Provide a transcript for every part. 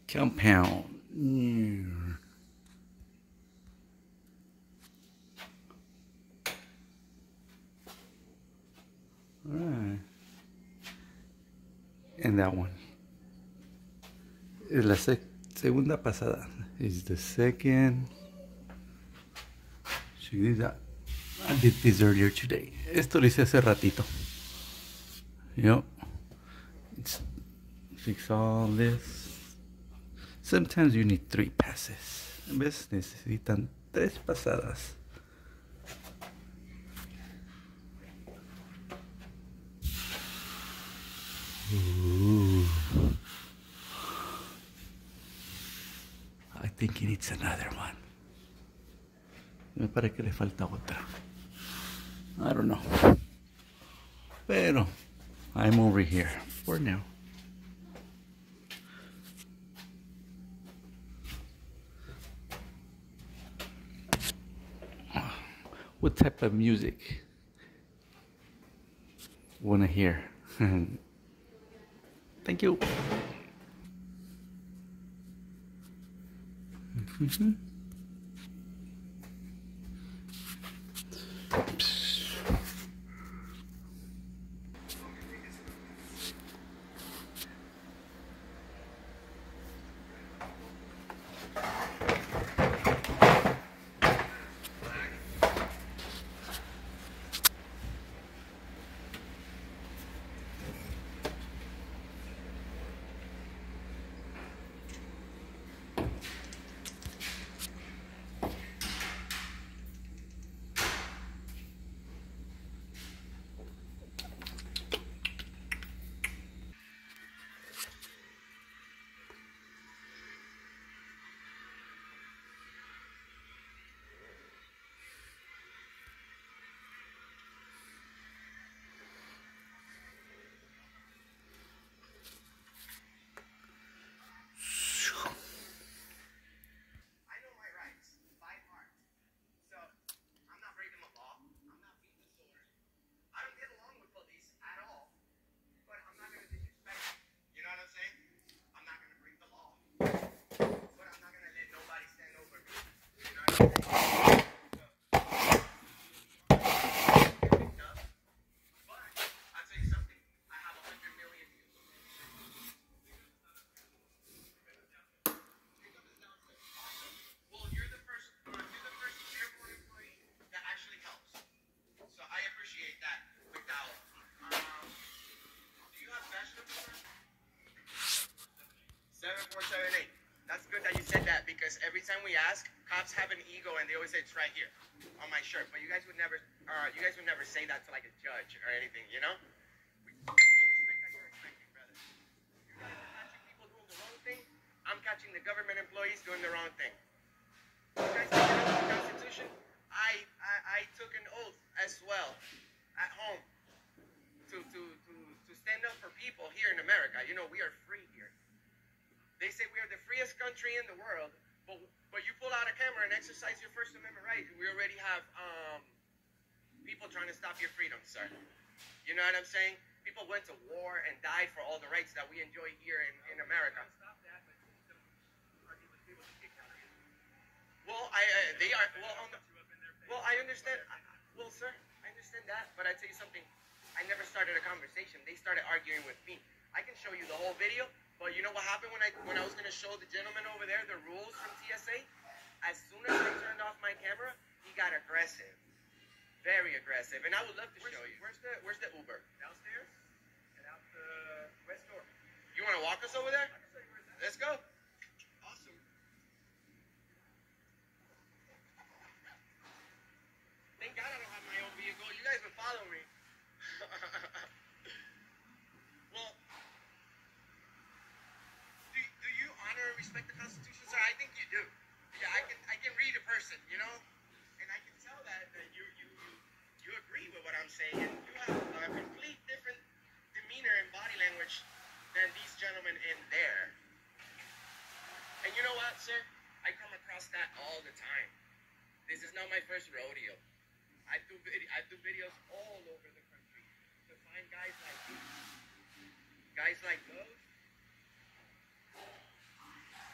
Compound. Mm. All right. And that one. Es la segunda pasada. Is the second. She did that. I did this earlier today. Esto lo hice hace ratito. Yep. It's, fix all this. Sometimes you need 3 passes. En vez necesitan 3 pasadas. Ooh. I think he needs another one. Me parece que le falta otra. I don't know. Pero I'm over here for now. What type of music wanna hear? Thank you. That's good that you said that because every time we ask, cops have an ego and they always say it's right here on my shirt. But you guys would never say that to like a judge or anything, you know? We respect that you're expecting, brother. You guys are catching people doing the wrong thing. I'm catching the government employees doing the wrong thing. You guys think you know the Constitution? I took an oath as well at home to stand up for people here in America. You know, we are free here. They say we are the freest country in the world, but you pull out a camera and exercise your First Amendment right, we already have people trying to stop your freedom, sir. You know what I'm saying? People went to war and died for all the rights that we enjoy here in America. Well, I understand. Well, sir, I understand that, but I tell you something. I never started a conversation. They started arguing with me. I can show you the whole video. But you know what happened when I was gonna show the gentleman over there the rules from TSA? As soon as I turned off my camera, he got aggressive, very aggressive, and I would love to show you. Where's the Uber? Downstairs and out the west door. You want to walk us over there? I can show you where it's at. Let's go. Awesome. Thank God I don't have my own vehicle. You guys would follow me. Well. Respect the Constitution, sir? I think you do. Yeah, I can read a person, you know, and I can tell that you agree with what I'm saying, and you have a complete different demeanor and body language than these gentlemen in there. And you know what, sir? I come across that all the time. This is not my first rodeo. I do videos all over the country to find guys like these, guys like those.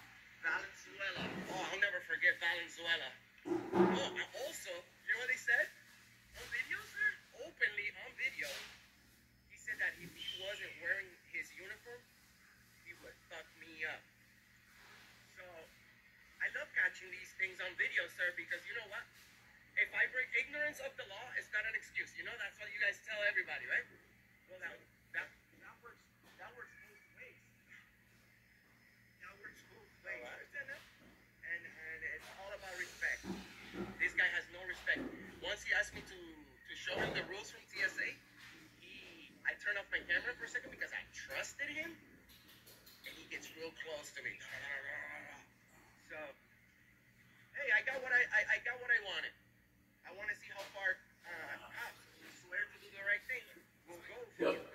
Valenzuela. Oh, and also, you know what they said? On video, sir? Openly on video. He said that if he wasn't wearing his uniform, he would fuck me up. So, I love catching these things on video, sir, because you know what? If I break ignorance of the law, it's not an excuse. You know, that's what you guys tell everybody, right? Well, that works both ways. That works both ways. You understand that? And it's all about respect. This guy has no respect. Once he asked me to show him the rules from TSA, I turned off my camera for a second because I trusted him, and he gets real close to me. So, hey, I got what I wanted. I want to see how far cops who swear to do the right thing will go for you.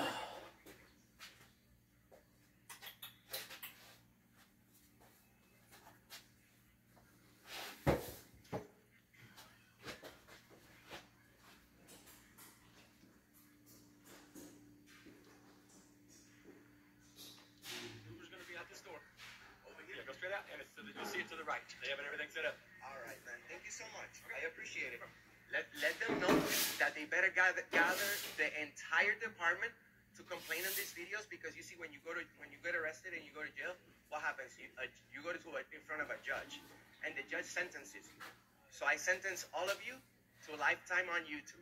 Who's going to be at this door? Over here. Yeah, go straight out, and you'll see it to the right. They have everything set up. All right, man. Thank you so much. Okay. I appreciate it. Let them know that they better gather the entire department to complain on these videos, because you see, when you get arrested and you go to jail, what happens? You go in front of a judge, and the judge sentences you. So I sentence all of you to a lifetime on YouTube.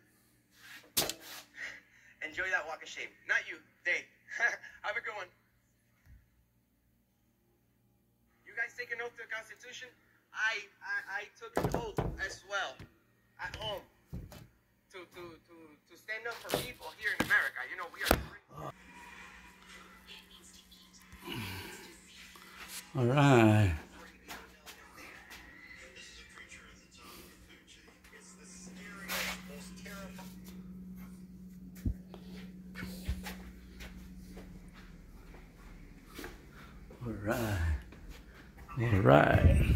Enjoy that walk of shame. Not you, they. Have a good one. You guys take an oath to the Constitution? I took an oath as well at home to stand up for people here in America. You know, we are free. All right. All right. All right.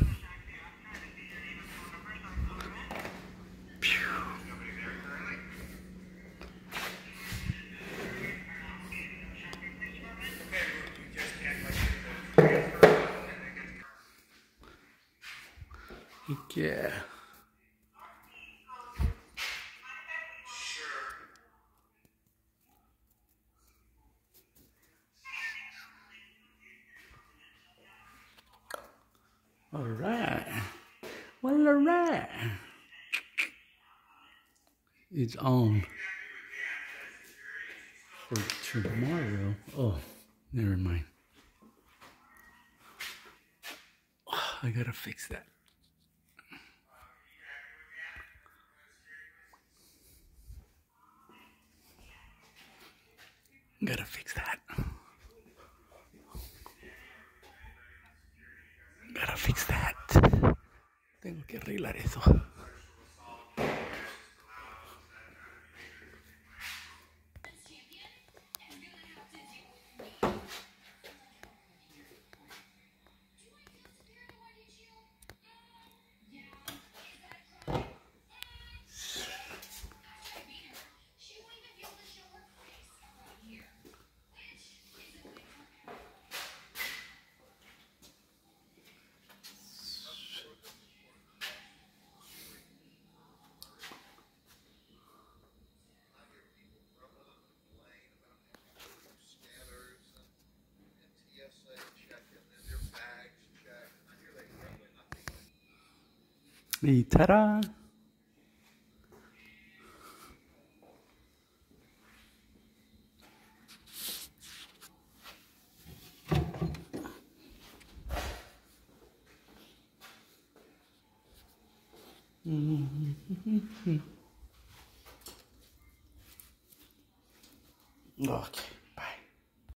Yeah. All right. Well, all right. It's on for tomorrow. Oh, never mind. Oh, I gotta fix that. Gotta fix that. Gotta fix that. Tengo que arreglar eso. Y ta-da! Okay.